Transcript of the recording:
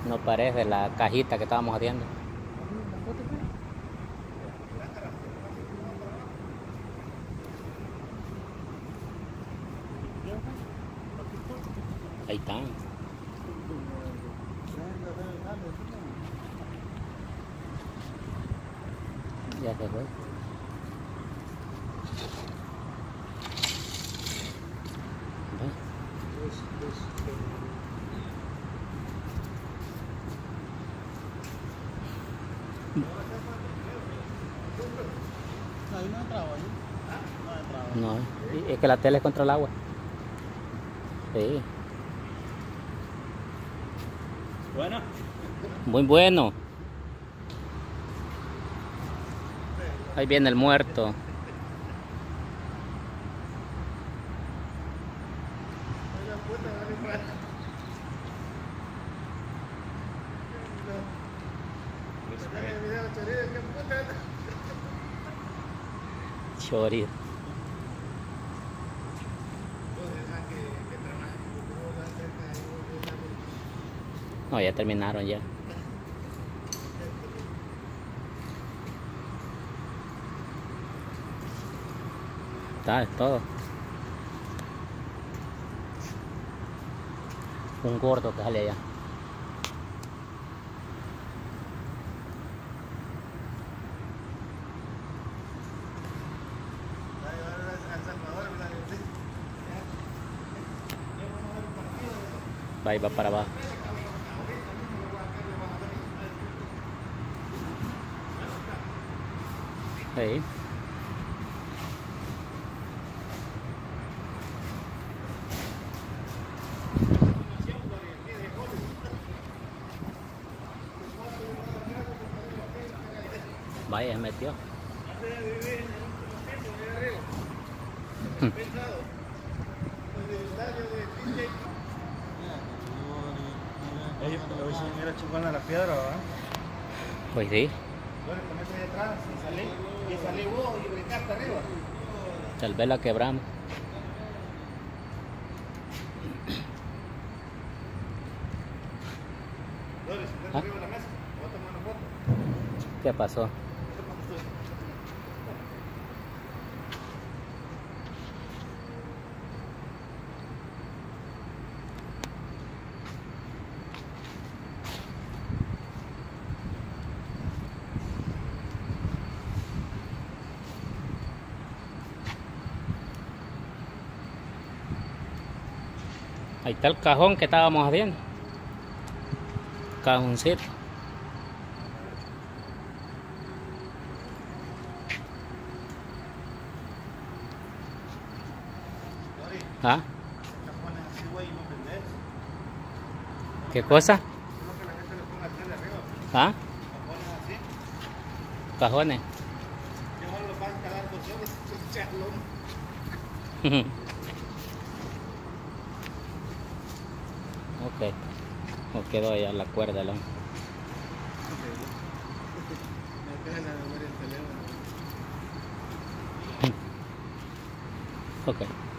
No parece la cajita que estábamos haciendo. Ahí están. Ya se fue. Ahí no ha entrado, ahí. No ha entrado. No, es que la tele es contra el agua. Sí. Bueno. Muy bueno. Ahí viene el muerto. Chorizo. No, ya terminaron ya. Está, es todo. Un gordo que sale allá. Ahí va para abajo. Ahí. Vaya, se metió. Hoy se mira chingona la piedra, ¿verdad? Pues sí. Bueno, con eso ahí atrás, y salí vos y brincaste arriba. Tal vez la quebramos. Doris, ¿estás arriba de la mesa? ¿Voy a tomar una foto? ¿Qué pasó? Ahí está el cajón que estábamos haciendo. Cajoncito. ¿Ah? ¿Qué cosa? ¿Ah? Cajones. Ok. No quedó ya la cuerda, ¿no? Ok.